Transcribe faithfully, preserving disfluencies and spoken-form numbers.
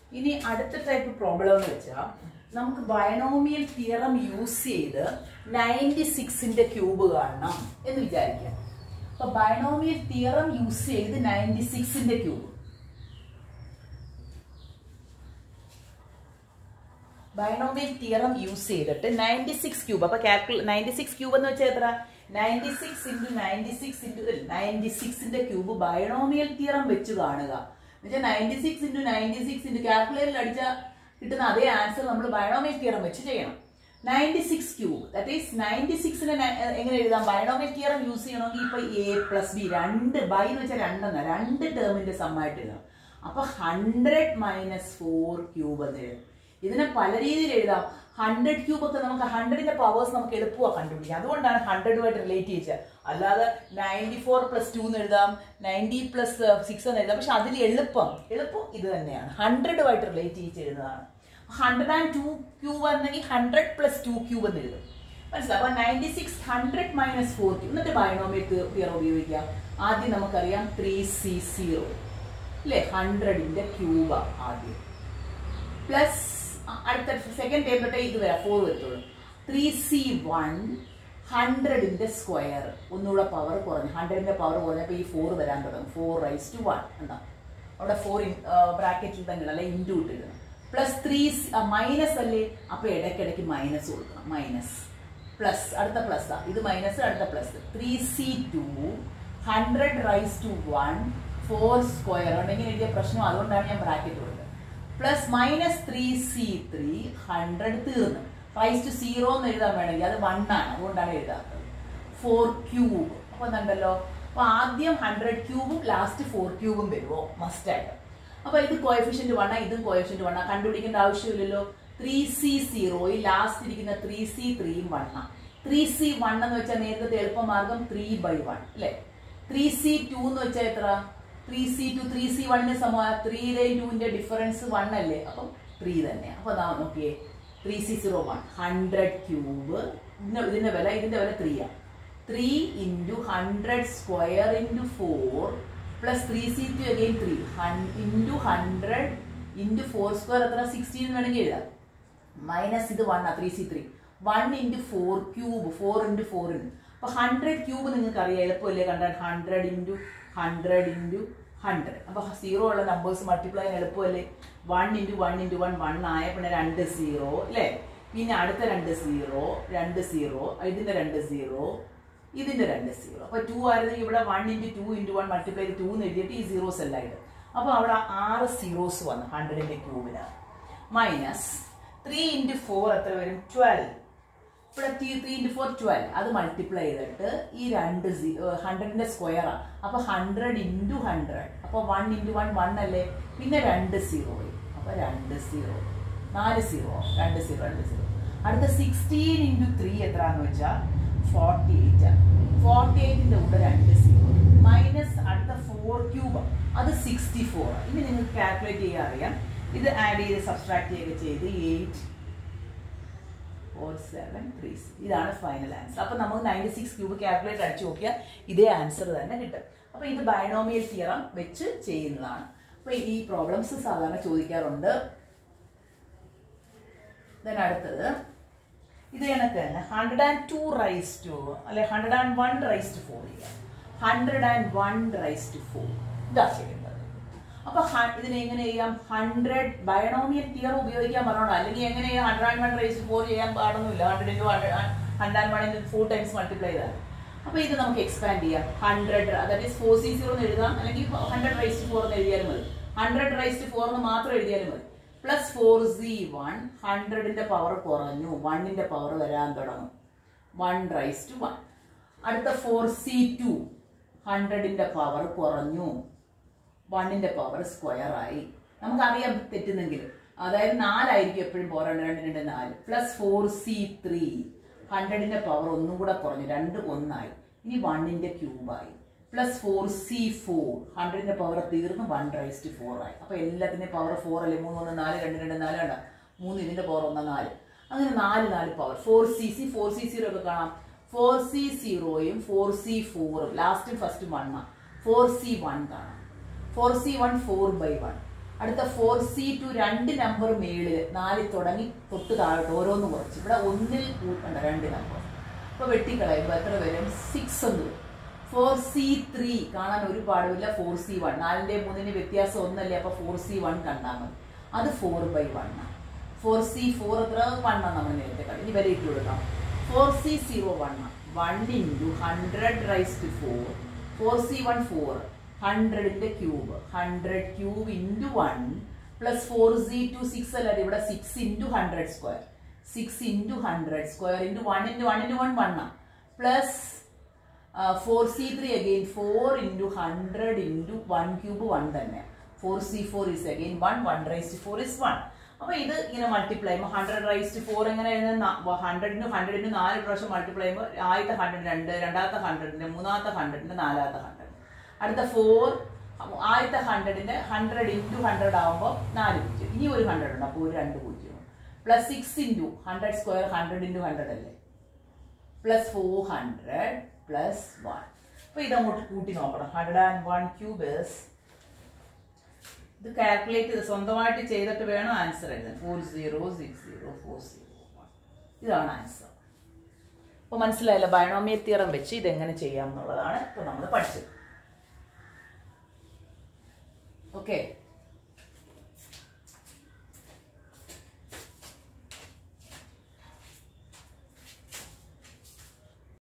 ഇനി അടുത്ത type problem എന്ന് വെച്ചാൽ നമുക്ക് ബൈനോമിയൽ തിയറം യൂസ് ചെയ്ത് നയൻറ്റി സിക്സിന്റെ ക്യൂബ് കാണണം എന്ന് വിചാരിക്കാം. അപ്പൊ ബൈനോമിയൽ തിയറം യൂസ് ചെയ്ത് നയൻറ്റി സിക്സിന്റെ ക്യൂബ് ബൈനോമിയൽ തിയറം യൂസ് ചെയ്തിട്ട് നയൻറ്റി സിക്സ് ക്യൂബ് അപ്പൊ കാൽക്കുലേ നയൻറ്റി സിക്സ് ക്യൂബ് എന്ന് വെച്ചാൽ എത്ര? Ninety six into ninety six into ninety സിക്സിന്റെ ക്യൂബ് ബൈനോമിയൽ തിയറം വെച്ച് കാണുക. എന്നുവെച്ചാൽ ninety six into ninety six into കാൽക്കുലേറ്ററിൽ അടിച്ചാൽ കിട്ടുന്ന അതേ ആൻസർ നമ്മൾ ബൈനോമിയൽ തിയറം വെച്ച് ചെയ്യണം. Ninety six cube that is ninety സിക്സിനെ എങ്ങനെ എഴുതാം? ബൈനോമിയൽ തിയറം യൂസ് ചെയ്യണമെങ്കിൽ ഇപ്പൊ എ പ്ലസ് ബി രണ്ട് ബൈ എന്ന് വെച്ചാൽ രണ്ടെന്ന രണ്ട് ടേമിന്റെ സമ്മായിട്ട് എഴുതാം. അപ്പൊ ഹൺഡ്രഡ് മൈനസ് ഫോർ ക്യൂബ് എന്ന് എഴുതാം. ഇതിനെ പല രീതിയിൽ എഴുതാം. ഹൺഡ്രഡ് ക്യൂബ് ഒക്കെ നമുക്ക് ഹൺഡ്രഡിന്റെ പവേഴ്സ് നമുക്ക് എളുപ്പമാണ് കണ്ടുപിടിക്കാം. അതുകൊണ്ടാണ് ഹൺഡ്രഡുമായിട്ട് റിലേറ്റ് ചെയ്തത്. അല്ലാതെ നയൻറ്റി ഫോർ പ്ലസ് ടു എന്ന് എഴുതാം, നയൻറ്റി പ്ലസ് സിക്സ് എന്ന് എഴുതാം. പക്ഷെ അതിൽ എളുപ്പം എളുപ്പം ഇത് തന്നെയാണ്, ഹൺഡ്രഡുമായിട്ട് റിലേറ്റ് ചെയ്ത് എഴുതുന്നതാണ്. ഹൺഡ്രഡ് ആൻഡ് ടു ക്യൂബ് ആണെങ്കിൽ ഹൺഡ്രഡ് പ്ലസ് ടു ക്യൂബ് എന്ന് എഴുതും. മനസ്സിലാവും? അപ്പൊ ninety six hundred minus four cube എന്നിട്ട് ബൈനോമിയൽ തിയറം ഉപയോഗിക്കാം. ആദ്യം നമുക്കറിയാം ത്രീ സി സീറോ അല്ലെ, ഹൺഡ്രഡിന്റെ ക്യൂബ് ആദ്യം പ്ലസ് അടുത്ത സെക്കൻഡ് ടൈം തൊട്ടേ ഇത് വരാം ഫോർ വരത്തുള്ളൂ. ത്രീ സി വൺ ഹൺഡ്രഡിന്റെ സ്ക്വയർ ഒന്നുകൂടെ പവർ കുറഞ്ഞു, ഹൺഡ്രഡിന്റെ പവർ കുറഞ്ഞപ്പോൾ ഈ ഫോർ വരാൻ തുടങ്ങും. ഫോർ റൈസ് ടു വൺ എന്താ അവിടെ ഫോർ ബ്രാക്കറ്റിൽ തന്നെ അല്ലെ ഇൻറ്റു ഇട്ടിരുന്നു. പ്ലസ് ത്രീ മൈനസ് അല്ലേ, അപ്പൊ ഇടയ്ക്കിടയ്ക്ക് മൈനസ് കൊടുക്കണം. മൈനസ് പ്ലസ് അടുത്ത പ്ലസ് ആ ഇത് മൈനസ് അടുത്ത plus. Three C two hundred raise to one four square ഉണ്ടെങ്കിൽ എഴുതിയ പ്രശ്നം, അതുകൊണ്ടാണ് ഞാൻ ബ്രാക്കറ്റ് കൊടുത്തത്. Plus minus three C three hundred തീർന്നു. റൈസ് ടു സീറോ എന്ന് എഴുതാൻ വേണമെങ്കിൽ അത് വൺ ആണ്, അതുകൊണ്ടാണ് എഴുതാത്തത്. ഫോർ ക്യൂബ് അപ്പൊ എന്നുണ്ടല്ലോ. അപ്പൊ ആദ്യം ഹൺഡ്രഡ് ക്യൂബും ലാസ്റ്റ് ഫോർ ക്യൂബും വരുമോ മസ്റ്റ് ആയിട്ട്. അപ്പൊ ഇത് കോഎഫിഷ്യന്റ് വണ്ണ, ഇതും കോഎഫിഷ്യന്റ് വണ്ണ, കണ്ടുപിടിക്കേണ്ട ആവശ്യമില്ലല്ലോ. ത്രീ സി സീറോയിൽ ലാസ്റ്റ് ഇരിക്കുന്ന ത്രീ സി ത്രീയും വണ്ണ. ത്രീ സി വൺ എന്ന് വെച്ചാൽ നേരത്തെ എളുപ്പമാർഗം ത്രീ ബൈ വൺ അല്ലെ. ത്രീ സി ടു എന്ന് വെച്ചാൽ എത്ര? Three C two three C വണ്ണിന് സമയം ത്രീയുടെയും ടൂവിന്റെ ഡിഫറൻസ് വൺ അല്ലേ, അപ്പം ത്രീ തന്നെ. അപ്പൊ അതാ നോക്കിയേ three C zero one hundred cube ഇതിന്റെ വില ഇതിന്റെ വില ത്രീ ആണ്. Three into hundred square into four plus three C two again three into hundred into four square എത്ര? സിക്സ്റ്റീൻ വേണമെങ്കിൽ എഴുതാം. മൈനസ് ഇത് വൺ ആ three C three one into four cube four into four into അപ്പൊ hundred cube നിങ്ങൾക്ക് അറിയാം എളുപ്പമല്ലേ കണ്ടാൽ. Hundred into hundred into hundred അപ്പൊ സീറോ ഉള്ള നമ്പേഴ്സ് മൾട്ടിപ്ലൈ ചെയ്യാൻ എളുപ്പമല്ലേ. One into one into one one ആയ പിന്നെ രണ്ട് സീറോ അല്ലേ. പിന്നെ അടുത്ത രണ്ട് സീറോ രണ്ട് സീറോ ഇതിന്റെ രണ്ട് സീറോ ഇതിന്റെ രണ്ട് സീറോ. അപ്പൊ ടു ആയിരുന്നെങ്കിൽ ഇവിടെ one into two into one multiply ചെയ്ത് ടു എന്ന് എഴുതിയിട്ട് ഈ സീറോസ് എല്ലാം ഇടും. അപ്പൊ അവിടെ ആറ് സീറോസ് വന്നു ഹൺഡ്രഡിന്റെ ക്യൂബിന്. മൈനസ് ത്രീ ഇൻറ്റു ഫോർ എത്ര വരും? ട്വൽവ്. ഇവിടെ ത്രീ ഇൻറ്റു ഫോർ ട്വൽവ് അത് മൾട്ടിപ്ലൈ ചെയ്തിട്ട് ഈ രണ്ട് ഹൺഡ്രഡിന്റെ സ്ക്വയറാണ്. അപ്പൊ ഹൺഡ്രഡ് ഇൻറ്റു ഹൺഡ്രഡ് അപ്പൊ വൺ ഇൻറ്റു വൺ വൺ അല്ലേ. പിന്നെ രണ്ട് സീറോ അപ്പൊ രണ്ട് സീറോ നാല് സീറോ രണ്ട് സീറോ രണ്ട് സീറോ. അടുത്ത സിക്സ്റ്റീൻ ഇൻറ്റു ത്രീ എത്രയാന്ന് വെച്ചാൽ ഫോർട്ടി എയ്റ്റ് ആണ്. ഫോർട്ടി എയ്റ്റിന്റെ കൂടെ രണ്ട് സീറോ മൈനസ് അടുത്ത ഫോർ ക്യൂബ് അത് സിക്സ്റ്റി ഫോർ. ഇനി നിങ്ങൾക്ക് കാൽക്കുലേറ്റ് ചെയ്യാൻ അറിയാം. ഇത് ആഡ് ചെയ്ത് സബ്സ്ട്രാക്ട് ചെയ്യുക ചെയ്ത് eight four seven three six ഇതാണ് ഫൈനൽ ആൻസർ. അപ്പൊ നമുക്ക് നയൻറ്റി സിക്സ് ക്യൂബ് കാൽക്കുലേറ്റ് അടിച്ചു നോക്കിയാൽ ഇതേ ആൻസർ തന്നെ കിട്ടും. അപ്പൊ ഇത് ബൈനോമിയൽ തിയറം വെച്ച് ചെയ്യുന്നതാണ്. അപ്പൊ ഈ പ്രോബ്ലംസ് സാധാരണ ചോദിക്കാറുണ്ട്. അടുത്തത് ഇത് കണക്ക് തന്നെ hundred and two raise to അല്ലെ hundred and one raise to four ചെയ്യാം. Hundred and one raise to four ഇതാ ചെയ്യേണ്ടത്. അപ്പൊ ഇതിനെ എങ്ങനെ ചെയ്യാം? ഹൺഡ്രഡ് ബൈനോമിയൽ തിയറം ഉപയോഗിക്കാൻ പറഞ്ഞോളൂ. അല്ലെങ്കിൽ എങ്ങനെ hundred and one raise four ചെയ്യാൻ പാടൊന്നുമില്ല. Hundred into hundred and one into four times multiply ചെയ്താൽ. അപ്പൊ ഇത് നമുക്ക് എക്സ്പാൻഡ് ചെയ്യാം. ഹൺഡ്രഡ് അതായത് ഫോർ സി സീറോ എന്ന് എഴുതാം, അല്ലെങ്കിൽ ഹൺഡ്രഡ് റൈസ് ടു ഫോർ എന്ന് എഴുതിയാലും മതി. ഹൺഡ്രഡ് റൈസ് ടു ഫോർ എന്ന് മാത്രം എഴുതിയാലും മതി. പ്ലസ് ഫോർ സി വൺ ഹൺഡ്രഡിന്റെ പവർ കുറഞ്ഞു, വണ്ണിന്റെ പവർ വരാൻ തുടങ്ങും. One raise to one. അടുത്ത ഫോർ സി ടു ഹൺഡ്രഡിന്റെ പവർ കുറഞ്ഞു, വണ്ണിന്റെ പവർ സ്ക്വയർ ആയി. നമുക്കറിയാം തെറ്റുന്നെങ്കിൽ, അതായത് നാലായിരിക്കും എപ്പോഴും പവർ രണ്ട് രണ്ട് നാല്. പ്ലസ് ഫോർ സി ത്രീ ഹൺഡ്രഡിന്റെ പവർ ഒന്നും കൂടെ കുറഞ്ഞു, രണ്ട് ഒന്നായി. ഇനി വണ്ണിന്റെ ക്യൂബായി. പ്ലസ് ഫോർ സി ഫോർ ഹൺഡ്രഡിന്റെ പവർ തീർന്ന് വൺ റൈസ് ടു ഫോർ ആയി. അപ്പൊ എല്ലാത്തിന്റെയും പവർ ഫോർ അല്ലേ. മൂന്ന് ഒന്ന് നാല് രണ്ട് രണ്ട് നാല് ആണ്. മൂന്ന് ഇതിന്റെ പവർ ഒന്ന് നാല്. അങ്ങനെ നാല് നാല് power four C C four C zero ഒക്കെ കാണാം. ഫോർ സി സീറോയും ഫോർ സി ഫോറും ലാസ്റ്റും ഫസ്റ്റും വണ്ണാ. ഫോർ സി വൺ കാണാം. Four C one four by one അടുത്ത ഫോർ സി ടു രണ്ട് നമ്പർ മേളില് നാലിൽ തുടങ്ങി തൊട്ട് താഴോട്ട് ഓരോന്ന് കുറച്ച് ഇവിടെ ഒന്നിൽ കൂട്ടണ്ട രണ്ട് നമ്പർ. അപ്പൊ വെട്ടിക്കളയുമ്പോൾ എത്ര വരും? സിക്സ് എന്ന് വരും. ഫോർ സി ത്രീ കാണാൻ ഒരു പാടുമില്ല. ഫോർ സി വൺ നാലിന്റെ മൂന്നിന്റെ വ്യത്യാസം ഒന്നല്ലേ, അപ്പൊ ഫോർ സി വൺ കണ്ടാൽ മതി. അത് ഫോർ ബൈ വൺ ആണ്. ഫോർ സി ഫോർ എത്ര? വൺ ആണ് നമ്മൾ നേരത്തെ കണ്ടു. ഇനി വില ഇട്ട് കൊടുക്കാം. ഫോർ സി സീറോ വൺ ആണ്. One into hundred raise to four. Four C one four. ഹൺഡ്രഡിന്റെ cube. Hundred cube into one plus four C two six അല്ല, ഇവിടെ six into hundred square. Six into hundred square into one into one into one one ആണ്. Plus four C three again for into hundred into one cube one തന്നെ. Four C four is again one. One raise to four is one. അപ്പൊ ഇത് ഇങ്ങനെ multiply ചെയ്യുമ്പോൾ hundred raise to four എങ്ങനെ ഹൺഡ്രഡിന് ഹൺഡ്രഡിന് നാല് പ്രാവശ്യം multiply ചെയ്യുമ്പോൾ ആദ്യത്തെ ഹൺഡ്രഡ് രണ്ട്, രണ്ടാമത്തെ ഹൺഡ്രഡിന്റെ, മൂന്നാമത്തെ ഹൺഡ്രഡിന്റെ, നാലാമത്തെ ഹൺഡ്രഡ്. അടുത്ത ഫോർ ആദ്യത്തെ ഹൺഡ്രഡിന്റെ ഹൺഡ്രഡ് ഇൻറ്റു ഹൺഡ്രഡ് ആകുമ്പോൾ നാല് പൂജ്യം. ഇനി ഒരു ഹൺഡ്രഡ് ഉണ്ട്, അപ്പോൾ ഒരു രണ്ട് പൂജ്യം. Plus six into hundred square hundred into hundred അല്ലേ, plus four hundred plus one. അപ്പൊ ഇതങ്ങോട്ട് കൂട്ടി നോക്കണം. ഹൺഡ്രഡ് ആൻഡ് വൺ ക്യൂബ് ഇത് കാൽക്കുലേറ്റ് ചെയ്ത് സ്വന്തമായിട്ട് ചെയ്തിട്ട് വേണം ആൻസർ എഴുതാൻ. Four zero six zero four zero one. ഇതാണ് ആൻസർ. അപ്പൊ മനസ്സിലായല്ലോ, ബൈനോമിയൽ തിയറം വെച്ച് ഇതെങ്ങനെ ചെയ്യാം എന്നുള്ളതാണ് ഇപ്പൊ നമ്മൾ പഠിച്ചത്. ഓക്കെ.